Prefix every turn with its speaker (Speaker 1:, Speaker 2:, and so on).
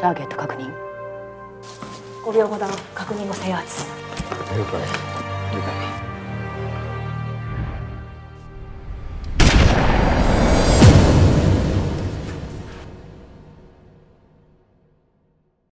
Speaker 1: ターゲット確認。5秒後だ。確認後制圧。
Speaker 2: 了解。